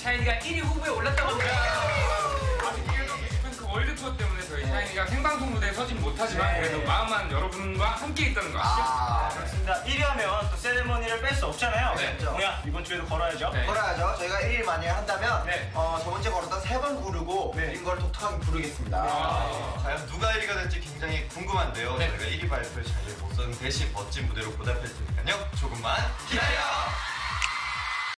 샤이니가 1위 후보에 올랐다고 합니다. 아쉽게도 뮤직뱅크 월드 투어 때문에 저희 샤이니가 생방송 무대에 서진 못하지만 그래도 마음만 여러분과 함께 있다는 거 아시죠? 그렇습니다. 1위 하면 또 세레머니를 뺄 수 없잖아요. 동야 이번 주에도 걸어야죠. 걸어야죠. 저희가 1위 만약에 한다면 저번주에 걸었던 3번 부르고 빈 걸 독특하게 부르겠습니다. 과연 누가 1위가 될지 굉장히 궁금한데요. 저희가 1위 발표를 잘 못선 대신 멋진 무대로 보답할 테니까요. 조금만 기다려!